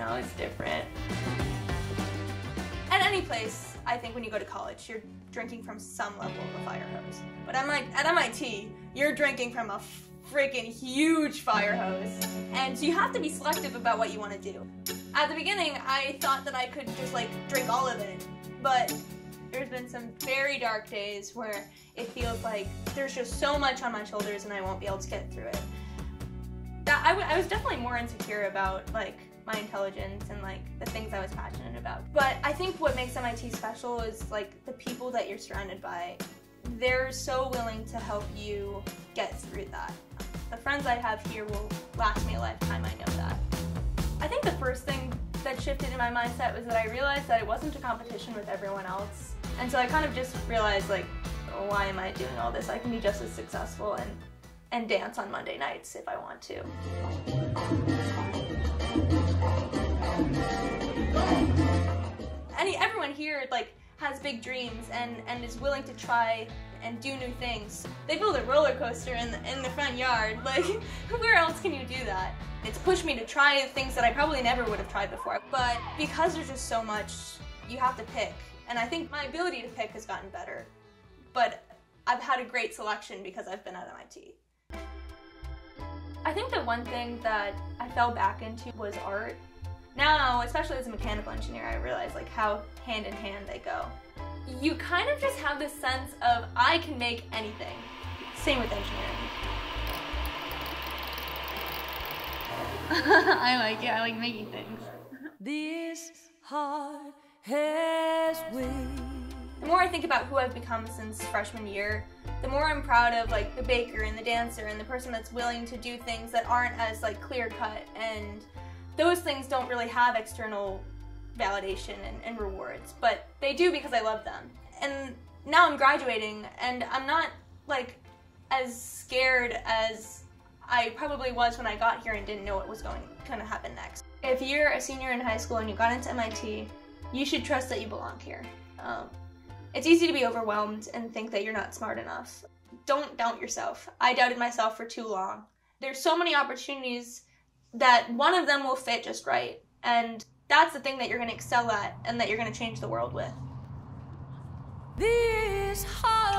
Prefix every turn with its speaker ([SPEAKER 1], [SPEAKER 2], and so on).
[SPEAKER 1] know, it's different. At any place, I think when you go to college, you're drinking from some level of a fire hose. But at MIT, you're drinking from a freaking huge fire hose. And so you have to be selective about what you want to do. At the beginning, I thought that I could just like drink all of it, but there's been some very dark days where it feels like there's just so much on my shoulders and I won't be able to get through it. I was definitely more insecure about like my intelligence and like the things I was passionate about. But I think what makes MIT special is like the people that you're surrounded by. They're so willing to help you get through that. The friends I have here will last me a lifetime, I know that. I think the first thing that shifted in my mindset was that I realized that it wasn't a competition with everyone else. And so I kind of just realized like, oh, why am I doing all this? I can be just as successful and dance on Monday nights if I want to. Everyone here like has big dreams and is willing to try and do new things. They build a roller coaster in the front yard. Like, where else can you do that? It's pushed me to try things that I probably never would have tried before. But because there's just so much, you have to pick. And I think my ability to pick has gotten better. But I've had a great selection because I've been at MIT. I think the one thing that I fell back into was art. Now, especially as a mechanical engineer, I realize like how hand in hand they go. You kind of just have this sense of, I can make anything. Same with engineering. I like it, I like making things.
[SPEAKER 2] This heart has wings.
[SPEAKER 1] The more I think about who I've become since freshman year, the more I'm proud of like the baker and the dancer and the person that's willing to do things that aren't as like clear cut, and those things don't really have external validation and rewards, but they do because I love them. And now I'm graduating and I'm not like as scared as I probably was when I got here and didn't know what was going to happen next. If you're a senior in high school and you got into MIT, you should trust that you belong here. It's easy to be overwhelmed and think that you're not smart enough. Don't doubt yourself. I doubted myself for too long. There's so many opportunities that one of them will fit just right, and that's the thing that you're going to excel at and that you're going to change the world with.
[SPEAKER 2] This heart